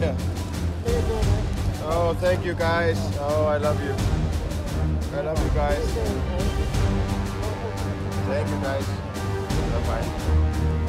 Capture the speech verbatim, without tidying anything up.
China. Oh, thank you guys. Oh, I love you. I love you guys. Thank you guys. Bye bye.